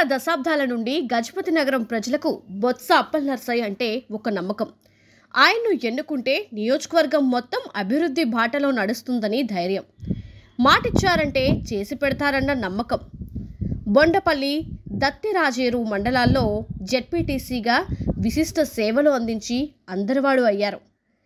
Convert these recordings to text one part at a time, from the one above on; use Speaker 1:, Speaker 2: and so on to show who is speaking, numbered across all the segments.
Speaker 1: దశాబ్దాల నుండి గజపతి నగరం ప్రజలకు బొత్స అప్పలనర్సయ్య అంటే ఒక నమ్మకం. ఆయన్ను ఎన్నుకుంటే నియోజకవర్గం మొత్తం అభివృద్ధి బాటలో నడుస్తుందని ధైర్యం. మాటిచ్చారంటే చేసి పెడతారన్న నమ్మకం. బొండపల్లి, దత్తిరాజేరు మండలాల్లో జెడ్పీటీసీగా విశిష్ట సేవలు అందించి అందరివాడు అయ్యారు.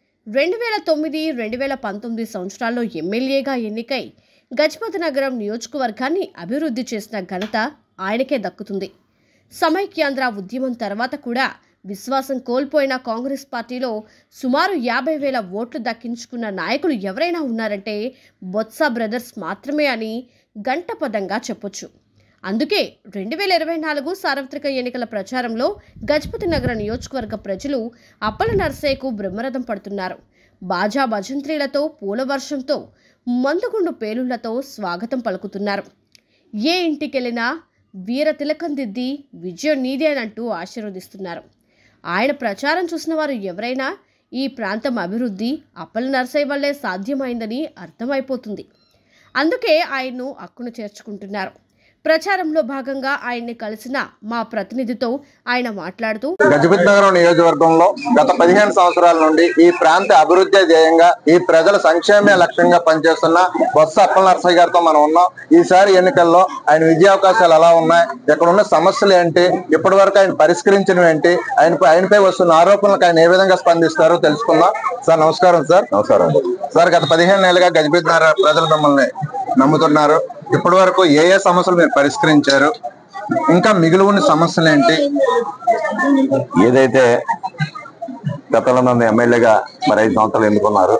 Speaker 1: 2009-2019 సంవత్సరాల్లో ఎమ్మెల్యేగా ఎన్నికై గజపతి నగరం నియోజకవర్గాన్ని అభివృద్ధి చేసిన ఘనత ఆయనకే దక్కుతుంది. సమైక్యాంధ్ర ఉద్యమం తర్వాత కూడా విశ్వాసం కోల్పోయిన కాంగ్రెస్ పార్టీలో సుమారు 50,000 ఓట్లు దక్కించుకున్న నాయకులు ఎవరైనా ఉన్నారంటే బొత్స బ్రదర్స్ మాత్రమే అని గంటపదంగా చెప్పొచ్చు. అందుకే 2024 సార్వత్రిక ఎన్నికల ప్రచారంలో గజపతి నగర నియోజకవర్గ ప్రజలు అప్పలనర్సయ్యకు బ్రహ్మరథం పడుతున్నారు. బాజా భజంత్రీలతో, పూల వర్షంతో, మందుగుండు పేలుళ్లతో స్వాగతం పలుకుతున్నారు. ఏ ఇంటికెళ్ళినా వీర తిలకం దిద్ది విజయం నీదేనంటూ ఆశీర్వదిస్తున్నారు. ఆయన ప్రచారం చూసిన వారు ఎవరైనా ఈ ప్రాంతం అభివృద్ధి అప్పలనర్సయ్య వల్లే సాధ్యమైందని అర్థమైపోతుంది. అందుకే ఆయన్ను అక్కున చేర్చుకుంటున్నారు. ప్రచారంలో భాగంగా ఆయన్ని కలిసిన మా ప్రతినిధితో ఆయన మాట్లాడుతూ,
Speaker 2: గజపతి నగరం నియోజకవర్గంలో గత 15 సంవత్సరాల నుండి ఈ ప్రాంత అభివృద్ధి ధ్యేయంగా ఈ ప్రజల సంక్షేమే లక్ష్యంగా పనిచేస్తున్న బొత్స అప్పలనర్సయ్య గారితో మనం ఉన్నాం. ఈసారి ఎన్నికల్లో ఆయన విజయావకాశాలు ఎలా ఉన్నాయి, ఇక్కడ ఉన్న సమస్యలు ఏంటి, ఇప్పటి వరకు ఆయన పరిష్కరించినవి ఏంటి, ఆయనపై వస్తున్న ఆరోపణలకు ఆయన ఏ విధంగా స్పందిస్తారో తెలుసుకుందాం. సార్ నమస్కారం. నమస్కారం సార్. గత 15 ఏళ్ళుగా గజపతి నగర ప్రజలు మిమ్మల్ని నమ్ముతున్నారు. ఇప్పటి వరకు ఏ సమస్యలు మీరు పరిష్కరించారు, ఇంకా మిగిలి ఉన్న సమస్యలు ఏంటి?
Speaker 3: ఏదైతే గతంలో నన్ను ఎమ్మెల్యేగా మరి 5 సంవత్సరాలు ఎన్నుకున్నారు,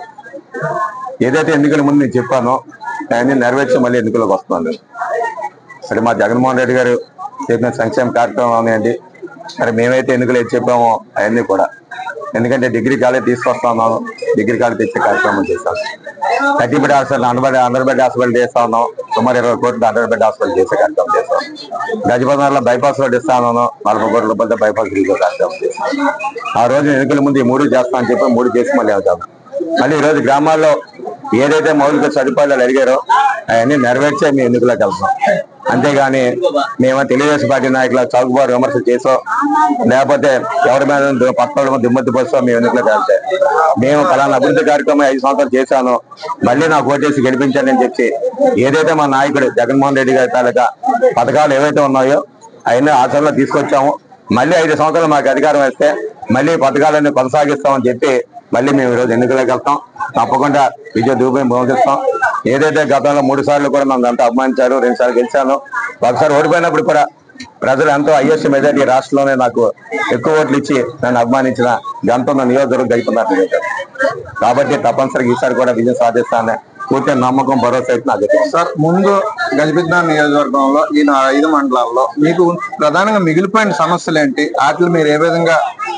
Speaker 3: ఏదైతే ఎన్నికల ముందు నేను చెప్పానో ఆయన్ని నెరవేర్చి మళ్ళీ ఎన్నికలకు వస్తున్నాను. సరే, మా జగన్మోహన్ రెడ్డి గారు చెప్పిన సంక్షేమ కార్యక్రమం ఉన్నాయండి. మరి మేమైతే ఎన్నికలు ఏది చెప్పామో అవన్నీ కూడా, ఎందుకంటే డిగ్రీ కాలేజ్ తీసుకొస్తా ఉన్నాను, డిగ్రీ కాలేజ్ తెచ్చే కార్యక్రమం చేస్తాను. 30 bed hospital, hundred bed hospital చేస్తా ఉన్నాం. సుమారు 20 కోట్లు అండర్ బెడ్ హాస్పిటల్ చేసే కార్యక్రమం చేస్తాం. గజపతి నగరంలో బైపాస్ రోడ్ ఇస్తా ఉన్నాను, 40 కోట్ల రూపాయలతో బైపాస్ రిలీజ్ కార్యక్రమం చేస్తాను. ఆ రోజు ఎన్నికల ముందు ఈ 3 చేస్తా అని చెప్పి 3 చేసి మళ్ళీ అవుతాను. మళ్ళీ ఈ రోజు గ్రామాల్లో ఏదైతే మౌలిక సదుపాయాలు అడిగారో అవన్నీ నెరవేర్చే మేము ఎన్నికలకు వెళ్తాం. అంతేగాని మేము తెలుగుదేశం పార్టీ నాయకుల చౌకబారు విమర్శలు చేసో, లేకపోతే ఎవరి మీద పక్కన దిమ్మతి పోసో మేము ఎన్నికలకు వెళ్తే, మేము ఫలానా అభివృద్ధి కార్యక్రమం 5 సంవత్సరాలు చేశాను, మళ్ళీ నాకు ఓటేసి గెలిపించానని చెప్పి ఏదైతే మా నాయకుడు జగన్మోహన్ రెడ్డి గారి తాలూకా పథకాలు ఏవైతే ఉన్నాయో అవన్నీ ఆచరణలో తీసుకొచ్చాము. మళ్ళీ 5 సంవత్సరాలు మాకు అధికారం వేస్తే మళ్ళీ పథకాలన్నీ కొనసాగిస్తామని చెప్పి మళ్ళీ మేము ఈరోజు ఎన్నికలకు వెళ్తాం. తప్పకుండా విజయ దూపం బోధిస్తాం. ఏదైతే గతంలో 3 సార్లు కూడా నన్ను అంతా అభిమానించారు, 2 సార్లు గెలిచాను. ఒకసారి ఓడిపోయినప్పుడు కూడా ప్రజలు ఎంతో హైయెస్ట్ మెజారిటీ రాష్ట్రంలోనే నాకు ఎక్కువ ఓట్లు ఇచ్చి నన్ను అభిమానించిన గంట నియోజకవర్గం గెలుపున్నారు. కాబట్టి తప్పనిసరిగా ఈసారి కూడా విజయం సాధిస్తానని పూర్తి నమ్మకం, భరోసా అయితే నాకు.
Speaker 2: సార్, ముందు గజపతి నగరం నియోజకవర్గంలో ఈ 5 మండలాల్లో మీకు ప్రధానంగా మిగిలిపోయిన సమస్యలు ఏంటి, వాటిని మీరు ఏ విధంగా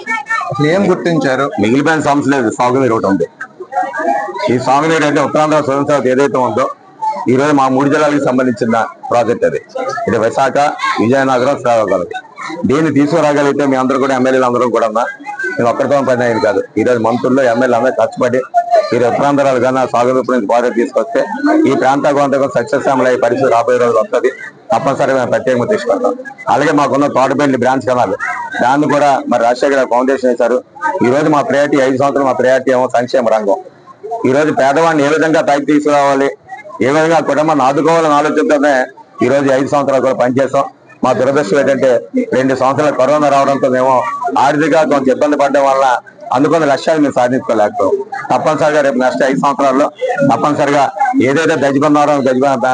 Speaker 2: ఏం గుర్తించారు?
Speaker 3: మిగిలిపోయిన సమస్య లేదు, సాగునీరు ఒకటి ఉంది. ఈ సాగునీరు అంటే ఉత్తరాంధ్ర స్వయం ఏదైతే ఉందో ఈ రోజు మా 3 జిల్లాలకు సంబంధించిన ప్రాజెక్ట్ అది. ఇది విశాఖ, విజయనగరం, శ్రీకాకుళం. దీన్ని తీసుకురాగలిగితే మీ అందరూ కూడా, ఎమ్మెల్యేలు అందరూ కూడా నేను ఒక్కరితో పని అయింది కాదు. ఈ రోజు మంత్రుల్లో ఎమ్మెల్యే అందరూ కష్టపడి ఈ ఉత్తరాంధ్రాలు కన్నా సాగునీరు నుంచి ప్రాజెక్ట్ తీసుకొస్తే ఈ ప్రాంతానికి సక్సెస్ అమలు పరిస్థితి రాబోయే రోజు వస్తుంది. తప్పనిసరిగా మేము ప్రత్యేకంగా తీసుకుంటాం. అలాగే మాకున్న తోటపల్లి బ్రాంచ్ కెనాల్, దాన్ని కూడా మరి రాజశేఖర ఫౌండేషన్ వేశారు. ఈ రోజు మా ప్రయారిటీ 5 సంవత్సరాలు మా ప్రయారిటీ ఏమో సంక్షేమ రంగం. ఈ రోజు పేదవాడిని ఏ విధంగా పైకి తీసుకురావాలి, ఏ విధంగా కుటుంబాన్ని ఆదుకోవాలని ఆలోచనతోనే ఈ రోజు 5 సంవత్సరాలు కూడా పనిచేస్తాం. మా దురదృష్టం ఏంటంటే 2 సంవత్సరాలు కరోనా రావడంతో మేము ఆర్థికంగా కొంచెం ఇబ్బంది పడడం వల్ల అందుకున్న లక్ష్యాలు మేము సాధించుకోలేకపోయాం. తప్పనిసరిగా రేపు నెక్స్ట్ 5 సంవత్సరాల్లో తప్పనిసరిగా ఏదైతే దజబంధారం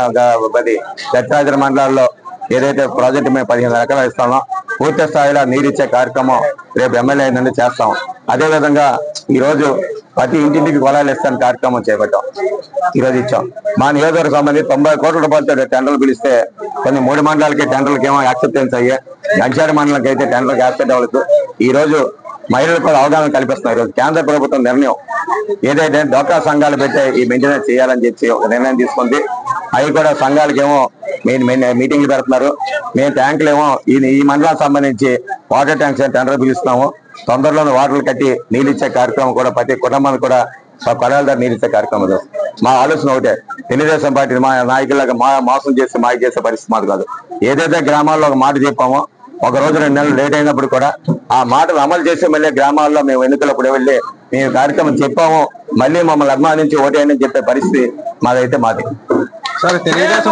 Speaker 3: దత్తిరాజేరు మండలాల్లో ఏదైతే ప్రాజెక్టు మేము 15 ఎకరాలు ఇస్తామో పూర్తి స్థాయిలో నీరిచ్చే కార్యక్రమం రేపు ఎమ్మెల్యే నుండి చేస్తాం. అదేవిధంగా ఈ రోజు ప్రతి ఇంటింటికి కొలాలు ఇస్తాను కార్యక్రమం చేపట్టాం. ఈ రోజు ఇచ్చాం. మా నియోజకవర్గం సంబంధించి 90 కోట్ల రూపాయలతో టెండర్లు పిలిస్తే కొన్ని 3 మండలాలకి టెండర్లకి ఏమో యాక్సెప్టెన్స్ అయ్యాయి. గంచారి మండలానికి అయితే టెండర్లకు యాక్సెప్ట్ అవ్వలేదు. ఈ రోజు మహిళలకు కూడా అవగాహన కల్పిస్తున్నాం. ఈరోజు కేంద్ర ప్రభుత్వం నిర్ణయం ఏదైతే డ్వాక్రా సంఘాలు పెట్టే ఈ మెయింటెనెన్స్ చేయాలని చెప్పి ఒక నిర్ణయం తీసుకుంది. అవి కూడా సంఘాలకి ఏమో మీటింగ్లు పెడుతున్నారు. మేము ట్యాంకులు ఏమో ఈ మండలానికి సంబంధించి వాటర్ ట్యాంక్స్ టెండర్ పిలుస్తున్నాము. తొందరలోనే వాటర్లు కట్టి నీళ్ళు ఇచ్చే కార్యక్రమం కూడా ప్రతి కుటుంబానికి కూడా మా కొడాల ధర నీరిచ్చే కార్యక్రమం చేస్తాం. మా ఆలోచన ఒకటే, తెలుగుదేశం పార్టీ మా నాయకులాగా మోసం చేసి మాకు చేసే పరిస్థితి మాది కాదు. ఏదైతే గ్రామాల్లో ఒక మాట చెప్పామో, ఒక రోజు 2 నెలలు లేట్ అయినప్పుడు కూడా ఆ మాటలు అమలు చేసి మళ్ళీ గ్రామాల్లో మేము ఎన్నికలప్పుడు వెళ్ళి మేము కార్యక్రమం చెప్పాము, మళ్ళీ మమ్మల్ని అభిమానించి ఓటేయని చెప్పే పరిస్థితి మాదైతే మాది.
Speaker 2: సరే, తెలుగుదేశం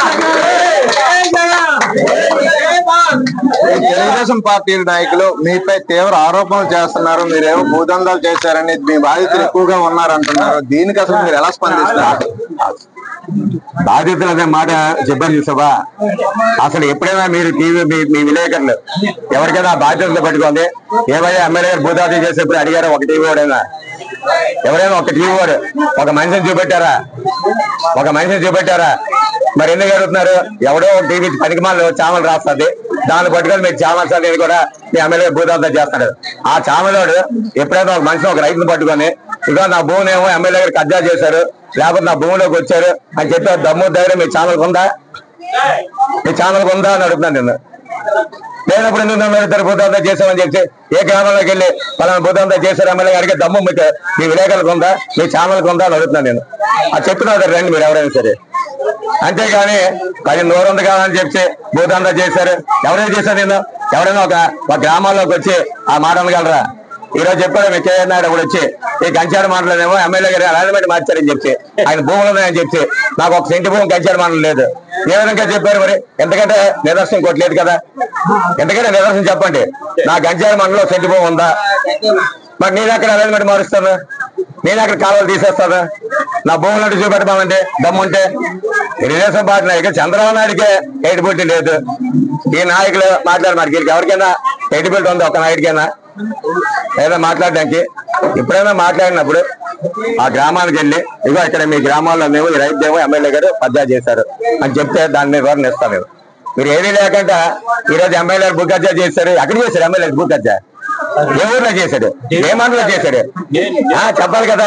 Speaker 2: పార్టీ నాయకులు మీపై తీవ్ర ఆరోపణలు చేస్తున్నారు. మీరేమో భూదందాలు చేశారని, మీ బాధితులు ఎక్కువగా ఉన్నారంటున్నారు. దీనికి అసలు మీరు ఎలా స్పందిస్తారు?
Speaker 3: బాధితులు అనే మాట చెప్పాను చూసావా, అసలు ఎప్పుడైనా మీరు టీవీ మీ విలేకరులు ఎవరికైనా బాధ్యతలు పెట్టుకోండి. ఏమైనా ఎమ్మెల్యే గారు భూదాది చేసేప్పుడు అడిగారు ఒక టీవీ వాడైనా, ఎవరైనా ఒక టీవీ వాడు ఒక మనిషిని చూపెట్టారా? ఒక మనిషిని చూపెట్టారా? మరి ఎందుకు అడుగుతున్నారు? ఎవడో టీవీ పనికిమాల ఛానల్ రాస్తుంది, దాన్ని పట్టుకొని మీరు ఛానల్స్ అనేది కూడా మీ ఎమ్మెల్యే భూదాంతం చేస్తాడు. ఆ ఛానల్ ఎప్పుడైనా ఒక మనిషిని ఒక రైతుని పట్టుకొని ఇక నా భూమిని ఏమో ఎమ్మెల్యే గారు కబ్జా చేశారు, లేకపోతే నా భూమిలోకి వచ్చారు అని చెప్పి దమ్ము ధైర్యం మీ ఛానల్ ఉందా? మీ ఛానల్ ఉందా అని అడుగుతున్నాను నేను. లేనప్పుడు ఎందుకు భూదాంతం చేశామని చెప్పి ఏ గ్రామంలోకి వెళ్ళి పలానా భూదాంతం చేశారు ఎమ్మెల్యే గారికి దమ్ము మీకు మీ విలేకరులకు ఉందా, మీ ఛానల్కి ఉందా అని అడుగుతున్నాను నేను. అది చెప్పిన రండి మీరు ఎవరైనా సరే. అంతేగాని అది నోరుంది కాదని చెప్పి భూదాంతం చేశారు ఎవరైనా చేశారు? నేను ఎవరైనా ఒక గ్రామాల్లోకి వచ్చి ఆ మాట అనగలరా? ఈ రోజు చెప్పాడు మీ కేఆర్ నాయుడు కూడా వచ్చి ఈ కంచాడు మాటలోనేమో ఎమ్మెల్యే గారు అలాంటి మార్చారని చెప్పి ఆయన భూములు ఉన్నాయని చెప్పి నాకు ఒక సెంటి భూమి కంచాడు మాటలు లేదు. ఏ విధంగా చెప్పారు మరి? ఎంతకంటే నిదర్శనం ఇంకోటి లేదు కదా. ఎంతకంటే నిదర్శనం చెప్పండి. నా కంచాడు మండలంలో సెంటి భూమి ఉందా? మరి నేను అక్కడ అలైన్మెంట్ మారుస్తాను, నేను అక్కడ కాలువలు తీసేస్తాను. నా భూములంటే చూపెట్టమంటే దమ్ముంటే తెలుగుదేశం పార్టీ నాయకులు చంద్రబాబు నాయుడికే ఎయిటిబిలిటీ లేదు. ఈ నాయకులు మాట్లాడమాట ఎవరికైనా ఎయిటిబిలిటీ ఉందా? ఒక నాయుడికైనా ఏదైనా మాట్లాడడానికి? ఎప్పుడైనా మాట్లాడినప్పుడు ఆ గ్రామానికి వెళ్ళి ఇగో ఇక్కడ మీ గ్రామాల్లోనేమో ఈ రైతు ఎమ్మెల్యే గారు కబ్జా చేశారు అని చెప్తే దాన్ని వివరణ ఇస్తాను నేను. మీరు ఏమీ లేకుండా ఈరోజు ఎమ్మెల్యే గారు భూ కబ్జా చేశారు. ఎక్కడ చేశారు ఎమ్మెల్యే భూ కబ్జా? ఏ ఊర్లో చేశాడు? ఏ మండలో చేశాడు? చెప్పాలి కదా.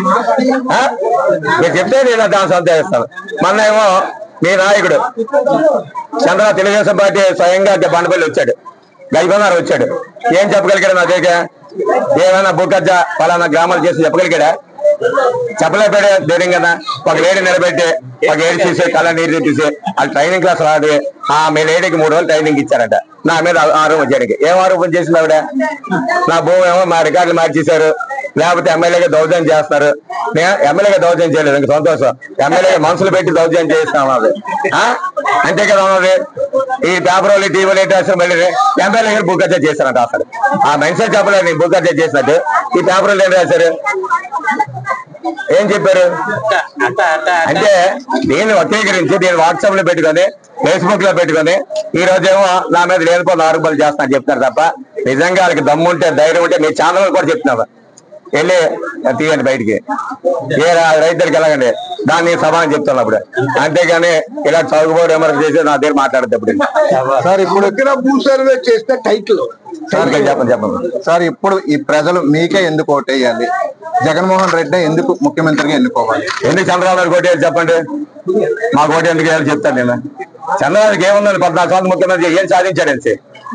Speaker 3: మీరు చెప్తే నేను దాన్ని సంతోషిస్తాను. మొన్న ఏమో మీ నాయకుడు తెలుగుదేశం పార్టీ స్వయంగా బండపల్లి వచ్చాడు, గైకొన్నారు వచ్చాడు. ఏం చెప్పగలిగాడు? నా దగ్గర ఏమైనా భూకబ్జా పలానా గ్రామాలు చేసి చెప్పగలిగాడా? చెప్పలేపాడే ధైర్యం కదా. ఒక లేడీ నిలబెట్టి ఒక ఏడు తీసి కళ్ళ నీరు తెప్పిసి వాళ్ళు ట్రైనింగ్ క్లాస్ రాదు. మీ లేడీకి 3 రోజులు ట్రైనింగ్ ఇచ్చారంట. నా మీద ఆరోపణ చేయడానికి. ఏం ఆరోపణ చేసింది ఆవిడ? నా భూమి ఏమో మా రికార్డులు మార్చేశారు, లేకపోతే ఎమ్మెల్యేగా దౌర్జన్యం చేస్తున్నారు. నేను ఎమ్మెల్యేగా దౌర్జన్యం చేయలేదు, ఇంకా సంతోషం. ఎమ్మెల్యే మనుషులు పెట్టి దౌర్జన్యం చేస్తా ఉన్నది. అంతే కదా ఉన్నది. ఈ పేపర్ వాళ్ళు టీవీలు ఏంటి మళ్ళీ ఎమ్మెల్యే గారు భూకబ్జా చేశారంట. అసలు ఆ మనిషి చెప్పలేదు నేను భూకబ్జా చేసినట్టు. ఈ పేపర్ వాళ్ళు ఏం రాశారు? ఏం చెప్పారు? అంటే దీన్ని వక్రీకరించి దీన్ని వాట్సాప్ లో పెట్టుకొని ఫేస్బుక్ లో పెట్టుకొని ఈ రోజేమో నా మీద లేనిపోయిన ఆరోపణలు చేస్తానని చెప్తారు తప్ప నిజంగా వాళ్ళకి దమ్ముంటే ధైర్యం ఉంటే మీ ఛానల్ కూడా చెప్తున్నారు వెళ్ళి తీయండి బయటికి. ఏ రైతులకి ఎలాగండి దాన్ని సమానం చెప్తున్నప్పుడు. అంతేగాని ఇలా చదువుకోవడం ఏమన్నా చేసి నా దగ్గర మాట్లాడేటప్పుడు
Speaker 2: సార్ ఇప్పుడు
Speaker 4: భూ సర్వే చేస్తే టైటిల్
Speaker 3: చెప్పండి
Speaker 2: సార్, ఇప్పుడు ఈ ప్రజలు మీకే ఎందుకు ఓటేయాలి? జగన్మోహన్ రెడ్డి ఎందుకు ముఖ్యమంత్రిగా ఎన్నుకోవాలి?
Speaker 3: ఎందుకు చంద్రబాబు నాయుడు ఓటేయాలి చెప్పండి? మాకు ఓటు ఎందుకు వేయాలి చెప్తాను నేను. చంద్రబాబుకి ఏముందని 14 సంవత్సరం ముఖ్యమంత్రి ఏం సాధించాడని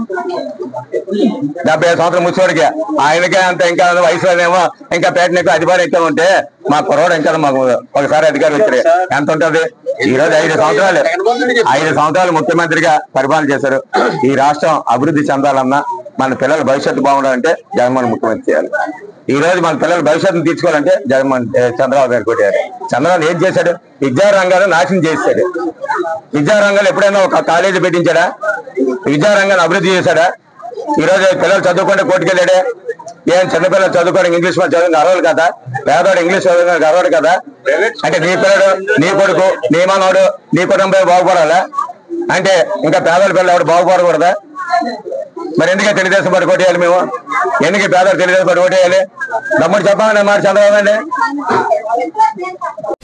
Speaker 3: 75 సంవత్సరం ముచ్చోడికి ఆయనకే అంత ఇంకా వయసులోనేమో ఇంకా పేటనెక్కు అధికారం ఎక్కువ ఉంటే మా కుర్రోడు ఇంకా మాకు ఒకసారి అధికారం వచ్చాడు ఎంత ఉంటది? ఈ రోజు 5 సంవత్సరాలు ముఖ్యమంత్రిగా పరిపాలన చేశారు. ఈ రాష్ట్రం అభివృద్ధి చెందాలన్నా మన పిల్లల భవిష్యత్తు బాగుండాలంటే జగన్మోహన్ ముఖ్యమంత్రి చేయాలి. ఈ రోజు మన పిల్లల భవిష్యత్తును తీర్చుకోవాలంటే చంద్రబాబు గారు కొట్టారు. చంద్రబాబు ఏం చేశాడు? విద్యా రంగాన్ని నాశనం చేశాడు. విద్యా రంగాలు ఎప్పుడైనా ఒక కాలేజీ పెట్టించాడా? విద్యా రంగాన్ని అభివృద్ధి చేశాడా? ఈ రోజు పిల్లలు చదువుకుంటే కోర్టుకెళ్ళాడే. ఏం చిన్నపిల్లలు చదువుకోవడానికి ఇంగ్లీష్ మీద చదువుకుని అరవడు కదా, పేదవాడు ఇంగ్లీష్ చదువుకోవడానికి అరవడు కదా. అంటే నీ పిల్లడు, నీ కొడుకు, నీ మనోడు, నీ కుటుంబం బాగుపడాలా అంటే ఇంకా పేదల పిల్లలు ఎవడు బాగుపడకూడదా? మరి ఎందుకే తెలుగుదేశం పార్టీ కొట్టేయాలి మేము? ఎందుకు పేదలు తెలుగుదేశం పార్టీ కొట్టేయాలి? దమ్ముడు చెప్పాలని మాట చంద్రబాబు అండి.